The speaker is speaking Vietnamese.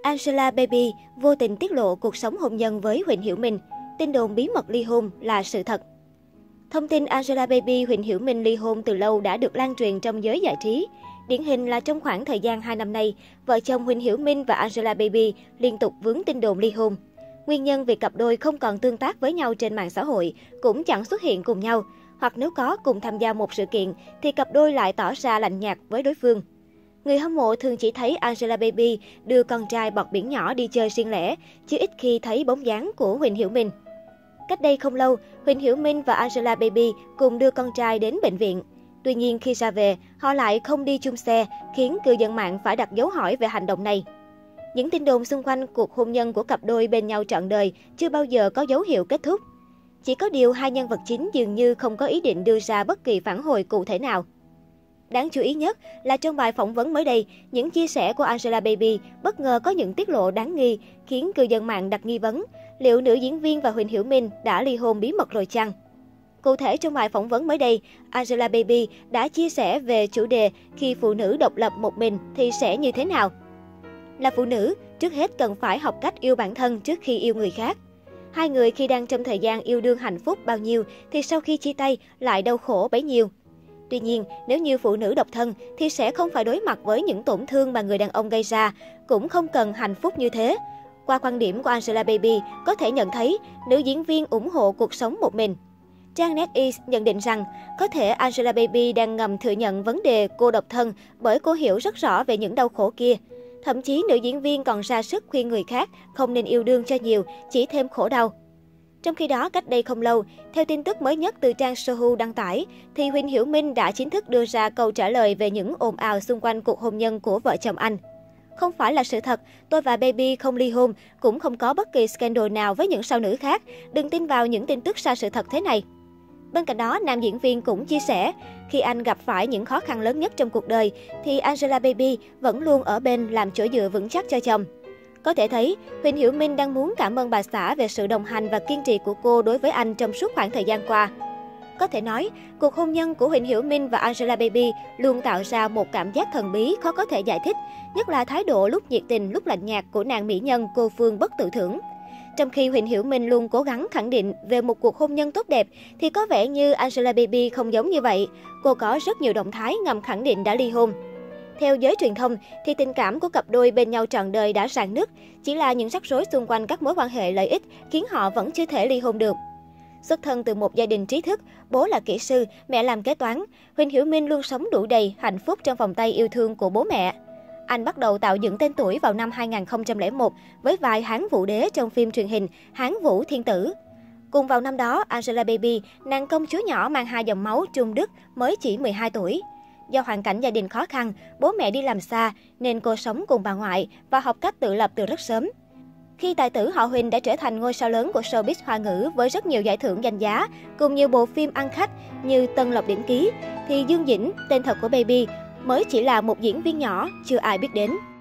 Angela Baby vô tình tiết lộ cuộc sống hôn nhân với Huỳnh Hiểu Minh. Tin đồn bí mật ly hôn là sự thật. Thông tin Angela Baby, Huỳnh Hiểu Minh ly hôn từ lâu đã được lan truyền trong giới giải trí. Điển hình là trong khoảng thời gian 2 năm nay, vợ chồng Huỳnh Hiểu Minh và Angela Baby liên tục vướng tin đồn ly hôn. Nguyên nhân vì cặp đôi không còn tương tác với nhau trên mạng xã hội, cũng chẳng xuất hiện cùng nhau, hoặc nếu có cùng tham gia một sự kiện thì cặp đôi lại tỏ ra lạnh nhạt với đối phương. Người hâm mộ thường chỉ thấy Angela Baby đưa con trai bọt biển nhỏ đi chơi riêng lẻ, chứ ít khi thấy bóng dáng của Huỳnh Hiểu Minh. Cách đây không lâu, Huỳnh Hiểu Minh và Angela Baby cùng đưa con trai đến bệnh viện. Tuy nhiên khi ra về, họ lại không đi chung xe, khiến cư dân mạng phải đặt dấu hỏi về hành động này. Những tin đồn xung quanh cuộc hôn nhân của cặp đôi bên nhau trọn đời chưa bao giờ có dấu hiệu kết thúc. Chỉ có điều hai nhân vật chính dường như không có ý định đưa ra bất kỳ phản hồi cụ thể nào. Đáng chú ý nhất là trong bài phỏng vấn mới đây, những chia sẻ của Angela Baby bất ngờ có những tiết lộ đáng nghi, khiến cư dân mạng đặt nghi vấn liệu nữ diễn viên và Huỳnh Hiểu Minh đã ly hôn bí mật rồi chăng? Cụ thể trong bài phỏng vấn mới đây, Angela Baby đã chia sẻ về chủ đề khi phụ nữ độc lập một mình thì sẽ như thế nào. Là phụ nữ, trước hết cần phải học cách yêu bản thân trước khi yêu người khác. Hai người khi đang trong thời gian yêu đương hạnh phúc bao nhiêu thì sau khi chia tay lại đau khổ bấy nhiêu. Tuy nhiên, nếu như phụ nữ độc thân thì sẽ không phải đối mặt với những tổn thương mà người đàn ông gây ra, cũng không cần hạnh phúc như thế. Qua quan điểm của Angela Baby, có thể nhận thấy nữ diễn viên ủng hộ cuộc sống một mình. Trang NetEase nhận định rằng, có thể Angela Baby đang ngầm thừa nhận vấn đề cô độc thân bởi cô hiểu rất rõ về những đau khổ kia. Thậm chí nữ diễn viên còn ra sức khuyên người khác không nên yêu đương cho nhiều, chỉ thêm khổ đau. Trong khi đó, cách đây không lâu, theo tin tức mới nhất từ trang Sohu đăng tải, thì Huỳnh Hiểu Minh đã chính thức đưa ra câu trả lời về những ồn ào xung quanh cuộc hôn nhân của vợ chồng anh. Không phải là sự thật, tôi và Baby không ly hôn, cũng không có bất kỳ scandal nào với những sao nữ khác. Đừng tin vào những tin tức sai sự thật thế này. Bên cạnh đó, nam diễn viên cũng chia sẻ, khi anh gặp phải những khó khăn lớn nhất trong cuộc đời, thì Angela Baby vẫn luôn ở bên làm chỗ dựa vững chắc cho chồng. Có thể thấy, Huỳnh Hiểu Minh đang muốn cảm ơn bà xã về sự đồng hành và kiên trì của cô đối với anh trong suốt khoảng thời gian qua. Có thể nói, cuộc hôn nhân của Huỳnh Hiểu Minh và Angela Baby luôn tạo ra một cảm giác thần bí khó có thể giải thích, nhất là thái độ lúc nhiệt tình lúc lạnh nhạt của nàng mỹ nhân cô Phương Bất Tự Thưởng. Trong khi Huỳnh Hiểu Minh luôn cố gắng khẳng định về một cuộc hôn nhân tốt đẹp, thì có vẻ như Angela Baby không giống như vậy. Cô có rất nhiều động thái ngầm khẳng định đã ly hôn. Theo giới truyền thông, thì tình cảm của cặp đôi bên nhau trọn đời đã rạn nứt, chỉ là những rắc rối xung quanh các mối quan hệ lợi ích khiến họ vẫn chưa thể ly hôn được. Xuất thân từ một gia đình trí thức, bố là kỹ sư, mẹ làm kế toán, Huỳnh Hiểu Minh luôn sống đủ đầy, hạnh phúc trong vòng tay yêu thương của bố mẹ. Anh bắt đầu tạo dựng tên tuổi vào năm 2001 với vai Hán Vũ Đế trong phim truyền hình Hán Vũ Thiên Tử. Cùng vào năm đó, Angela Baby, nàng công chúa nhỏ mang hai dòng máu Trung Đức, mới chỉ 12 tuổi. Do hoàn cảnh gia đình khó khăn, bố mẹ đi làm xa nên cô sống cùng bà ngoại và học cách tự lập từ rất sớm. Khi tài tử họ Huỳnh đã trở thành ngôi sao lớn của showbiz Hoa ngữ với rất nhiều giải thưởng danh giá, cùng nhiều bộ phim ăn khách như Tân Lộc Điển Ký, thì Dương Dĩnh, tên thật của Baby, mới chỉ là một diễn viên nhỏ chưa ai biết đến.